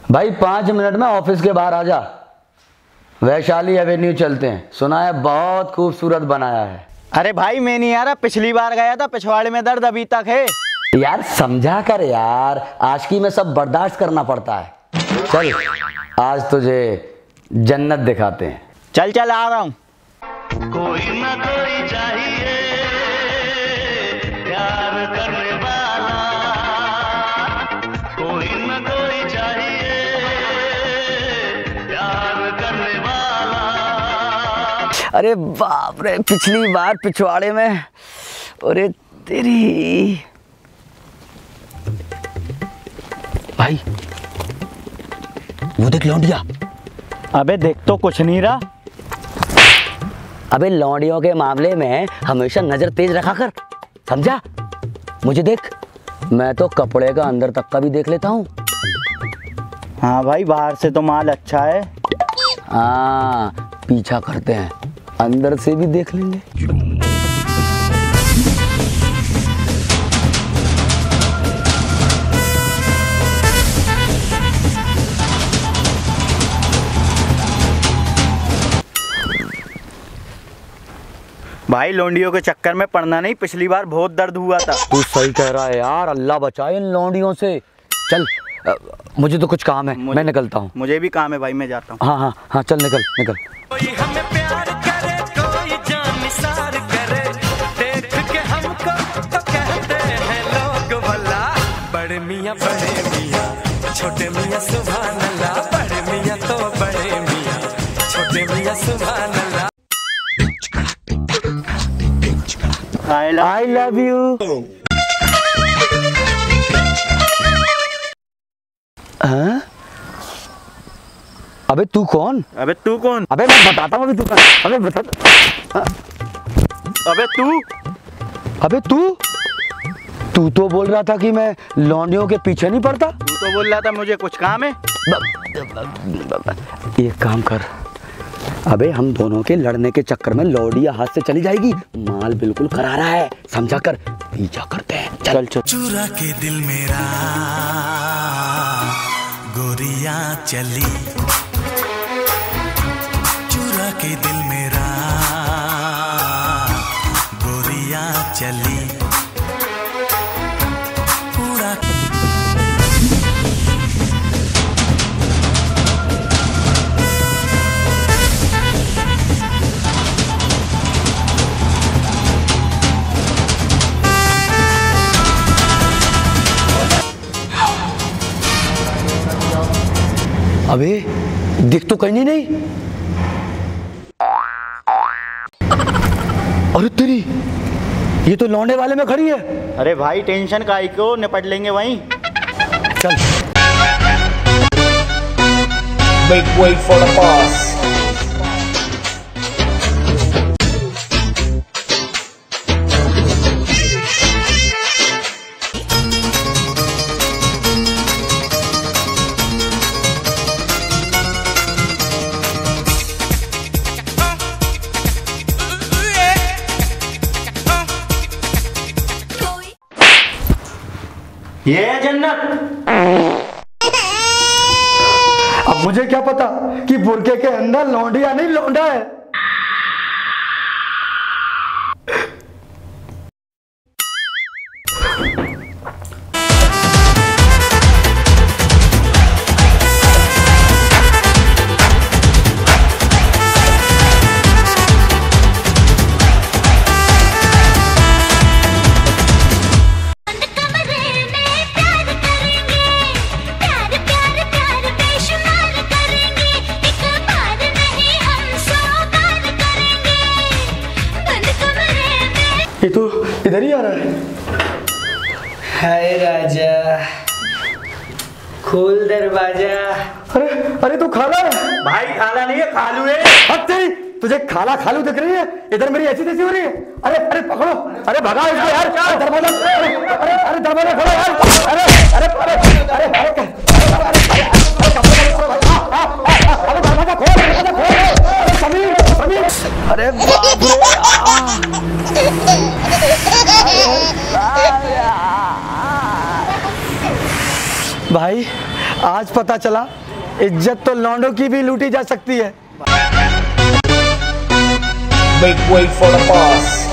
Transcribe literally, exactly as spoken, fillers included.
भाई पाँच मिनट में ऑफिस के बाहर आ जा, वैशाली एवेन्यू चलते हैं, सुना है बहुत खूबसूरत बनाया है। अरे भाई मैं नहीं आ रहा, पिछली बार गया था, पिछवाड़े में दर्द अभी तक है। यार समझा कर यार, आशिकी में सब बर्दाश्त करना पड़ता है। चल आज तुझे जन्नत दिखाते हैं। चल चल आ रहा हूँ। कोई ना कोई चाहिए प्यार करने वाला, कोई ना कोई चाहिए प्यार करने वाला। अरे बाप रे, पिछली बार पिछवाड़े में, अरे तेरी। भाई वो देख लौंडिया। अबे देख तो कुछ नहीं रहा। अबे लौंडियों के मामले में हमेशा नजर तेज रखा कर, समझा? मुझे देख, मैं तो कपड़े का अंदर तक का भी देख लेता हूँ। हाँ भाई बाहर से तो माल अच्छा है। हाँ पीछा करते हैं, अंदर से भी देख लेंगे। भाई लौंडियों के चक्कर में पड़ना नहीं, पिछली बार बहुत दर्द हुआ था। तू सही कह रहा है यार, अल्लाह बचाए इन लौंडियों से। चल आ, मुझे तो कुछ काम है, मैं निकलता हूँ। मुझे भी काम है भाई, मैं जाता हूँ। हाँ हाँ हाँ चल निकल निकल। कोई हमें प्यार करे, कोई जान निसार करे, देख के हमको तो कहते हैं लोग भला। बड़े मियाँ बड़े मियाँ छोटे मियाँ सुभान अल्लाह, बड़े मियाँ तो बड़े मियाँ छोटे मियाँ सुभान अल्लाह। I love you. हाँ? अबे तू कौन? अबे तू कौन? अबे मैं बताता हूँ अभी तू कौन। अबे बता। अबे तू अबे तू तू तो बोल रहा था कि मैं लौंडियों के पीछे नहीं पड़ता। तू तो बोल रहा था मुझे कुछ काम है। एक काम कर, अबे हम दोनों के लड़ने के चक्कर में लौंडिया हाथ से चली जाएगी, माल बिल्कुल करारा है, समझा कर। पीछा करते हैं, चल चल। चुरा के दिल मेरा गोरियां चली, चुरा के दिल मेरा गोरियां चली, पूरा अबे दिख तो कहीं नहीं। अरे तेरी, ये तो लौंडे वाले में खड़ी है। अरे भाई टेंशन काहे को, निपट लेंगे वहीं। चल। Make way for the boss. ये है जन्नत। अब मुझे क्या पता कि बुरके के अंदर लौंडिया नहीं लौंडा है। ये तो इधर ही आ रहा है। हाय राजा, खोल दरवाजा। अरे अरे तू खाला है। भाई खाला नहीं है, खालू है। हद तेरी, तुझे खाला खालू दिख रही है, इधर मेरी ऐसी तैसी हो रही है। अरे अरे पकड़ो, अरे भगाओ इसको यार। दरवाजा, अरे अरे दरवाजा खोलो यार। अरे अरे अरे अरे अरे दरवाजा खोल, दरवाजा खोल। समीर समीर, अरे बाप रे। भाई आज पता चला इज्जत तो लौंडों की भी लूटी जा सकती है। Make way for the boss.